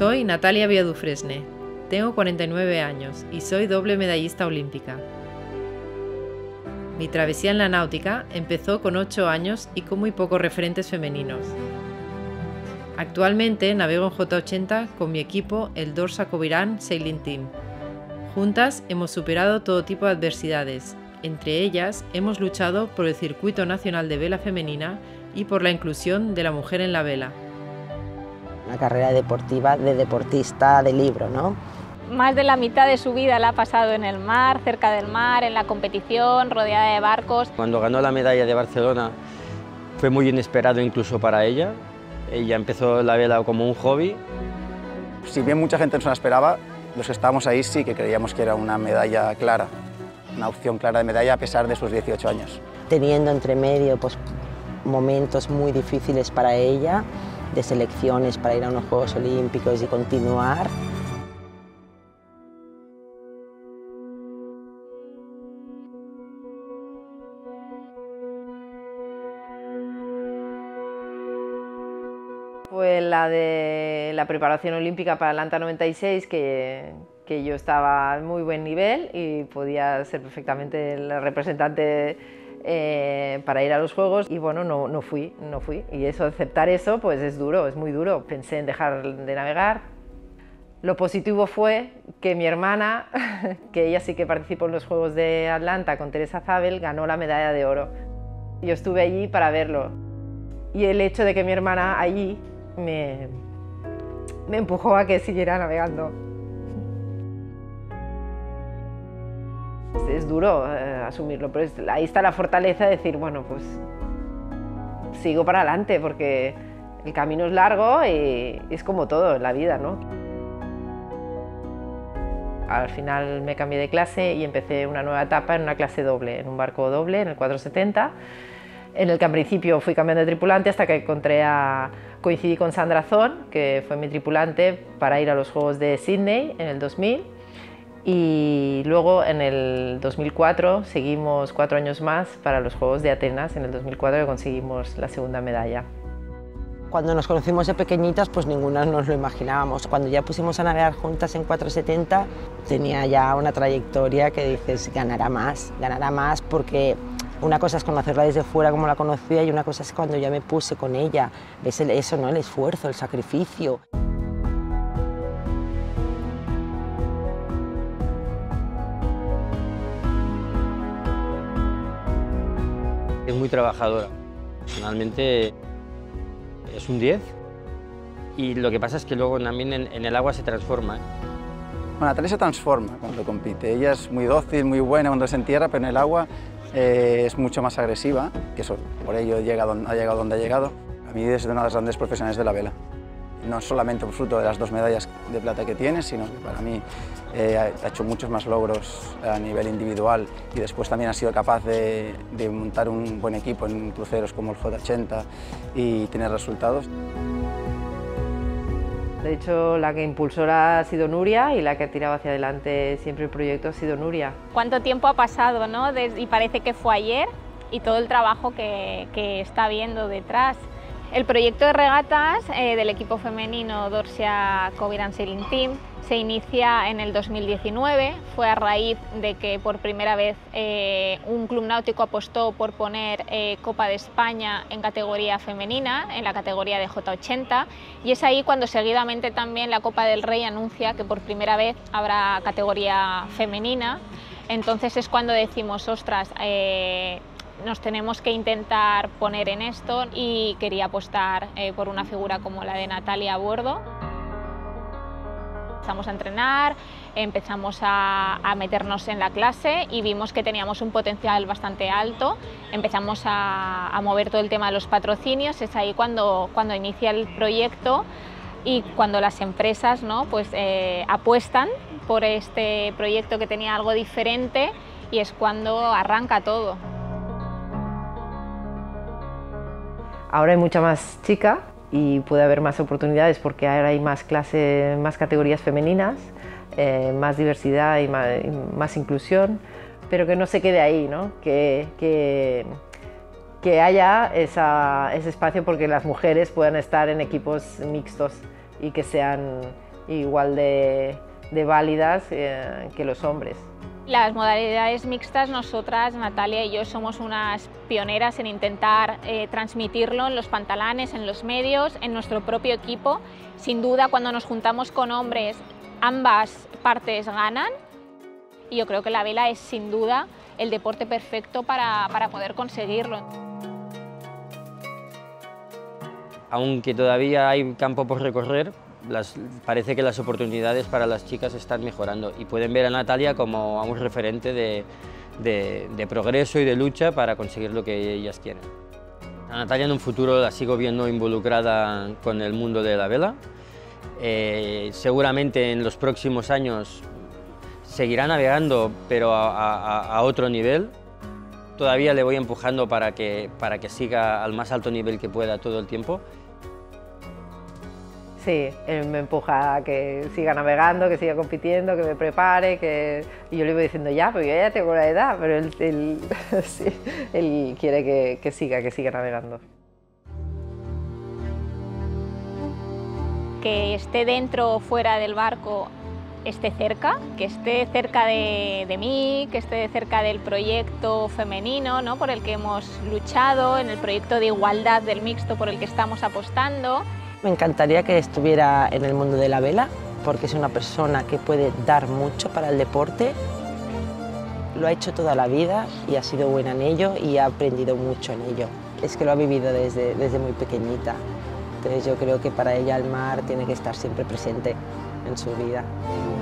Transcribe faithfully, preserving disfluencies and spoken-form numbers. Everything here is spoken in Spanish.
Soy Natalia Biadufresne, tengo cuarenta y nueve años y soy doble medallista olímpica. Mi travesía en la náutica empezó con ocho años y con muy pocos referentes femeninos. Actualmente navego en J ochenta con mi equipo, el Dorsa Covirán Sailing Team. Juntas hemos superado todo tipo de adversidades. Entre ellas, hemos luchado por el Circuito Nacional de Vela Femenina y por la inclusión de la mujer en la vela. Una carrera deportiva de deportista de libro, ¿no? Más de la mitad de su vida la ha pasado en el mar, cerca del mar, en la competición, rodeada de barcos. Cuando ganó la medalla de Barcelona fue muy inesperado incluso para ella. Ella empezó la vela como un hobby. Si bien mucha gente no se la esperaba, los que estábamos ahí sí que creíamos que era una medalla clara, una opción clara de medalla a pesar de sus dieciocho años. Teniendo entre medio pues, momentos muy difíciles para ella, de selecciones para ir a unos Juegos Olímpicos y continuar. Fue la de la preparación olímpica para Atlanta noventa y seis, que, que yo estaba en muy buen nivel y podía ser perfectamente el representante eh, para ir a los Juegos, y bueno, no, no fui, no fui. Y eso, aceptar eso, pues es duro, es muy duro. Pensé en dejar de navegar. Lo positivo fue que mi hermana, que ella sí que participó en los Juegos de Atlanta con Teresa Zabel, ganó la medalla de oro. Yo estuve allí para verlo. Y el hecho de que mi hermana allí me, me empujó a que siguiera navegando. Es duro eh, asumirlo, pero es, ahí está la fortaleza de decir, bueno, pues sigo para adelante, porque el camino es largo y es como todo en la vida, ¿no? Al final me cambié de clase y empecé una nueva etapa en una clase doble, en un barco doble, en el cuatrocientos setenta, en el que al principio fui cambiando de tripulante hasta que encontré a, coincidí con Sandra Zorn, que fue mi tripulante para ir a los Juegos de Sydney en el dos mil, y luego en el dos mil cuatro seguimos cuatro años más para los Juegos de Atenas, en el dos mil cuatro, que conseguimos la segunda medalla. Cuando nos conocimos de pequeñitas, pues ninguna nos lo imaginábamos. Cuando ya pusimos a navegar juntas en cuatrocientos setenta, tenía ya una trayectoria que dices, ganará más, ganará más, porque una cosa es conocerla desde fuera como la conocía y una cosa es cuando ya me puse con ella. Ves el, eso, ¿no? El esfuerzo, el sacrificio. Es muy trabajadora. Personalmente es un diez, y lo que pasa es que luego también en, en el agua se transforma. Bueno, Natalia se transforma cuando compite. Ella es muy dócil, muy buena cuando se entierra, pero en el agua eh, es mucho más agresiva, que eso, por ello llega donde, ha llegado donde ha llegado. A mí es una de las grandes profesionales de la vela. No solamente por fruto de las dos medallas de plata que tiene, sino que para mí eh, ha hecho muchos más logros a nivel individual, y después también ha sido capaz de, de montar un buen equipo en cruceros como el J ochenta y tener resultados. De hecho, la que impulsora ha sido Nuria, y la que ha tirado hacia adelante siempre el proyecto ha sido Nuria. ¿Cuánto tiempo ha pasado, no? Des- y parece que fue ayer, y todo el trabajo que, que está habiendo detrás. El proyecto de regatas eh, del equipo femenino Dorsa Covirán Sailing Team se inicia en el dos mil diecinueve, fue a raíz de que por primera vez eh, un club náutico apostó por poner eh, Copa de España en categoría femenina, en la categoría de J ochenta, y es ahí cuando seguidamente también la Copa del Rey anuncia que por primera vez habrá categoría femenina. Entonces es cuando decimos, ostras, eh, nos tenemos que intentar poner en esto, y quería apostar eh, por una figura como la de Natalia a bordo. Empezamos a entrenar, empezamos a, a meternos en la clase y vimos que teníamos un potencial bastante alto. Empezamos a, a mover todo el tema de los patrocinios, es ahí cuando, cuando inicia el proyecto y cuando las empresas, ¿no? pues, eh, apuestan por este proyecto que tenía algo diferente, y es cuando arranca todo. Ahora hay mucha más chica y puede haber más oportunidades, porque ahora hay más clases, más categorías femeninas, eh, más diversidad y más, y más inclusión, pero que no se quede ahí, ¿no? que, que, que haya esa, ese espacio porque las mujeres puedan estar en equipos mixtos y que sean igual de, de válidas eh, que los hombres. Las modalidades mixtas, nosotras, Natalia y yo, somos unas pioneras en intentar eh, transmitirlo en los pantalanes, en los medios, en nuestro propio equipo. Sin duda, cuando nos juntamos con hombres, ambas partes ganan, y yo creo que la vela es sin duda el deporte perfecto para, para poder conseguirlo. Aunque todavía hay campo por recorrer, Las, parece que las oportunidades para las chicas están mejorando y pueden ver a Natalia como a un referente de, de, de progreso y de lucha para conseguir lo que ellas quieren. A Natalia en un futuro la sigo viendo involucrada con el mundo de la vela. Eh, seguramente en los próximos años seguirá navegando, pero a, a, a otro nivel. Todavía le voy empujando para que, para que siga al más alto nivel que pueda todo el tiempo. Sí, él me empuja a que siga navegando, que siga compitiendo, que me prepare, que... y yo le voy diciendo ya, pero yo ya tengo la edad, pero él, él, sí, él quiere que, que siga, que siga navegando. Que esté dentro o fuera del barco, esté cerca, que esté cerca de, de mí, que esté cerca del proyecto femenino, ¿no?, por el que hemos luchado, en el proyecto de igualdad del mixto por el que estamos apostando. Me encantaría que estuviera en el mundo de la vela, porque es una persona que puede dar mucho para el deporte. Lo ha hecho toda la vida y ha sido buena en ello y ha aprendido mucho en ello. Es que lo ha vivido desde, desde muy pequeñita. Entonces yo creo que para ella el mar tiene que estar siempre presente en su vida.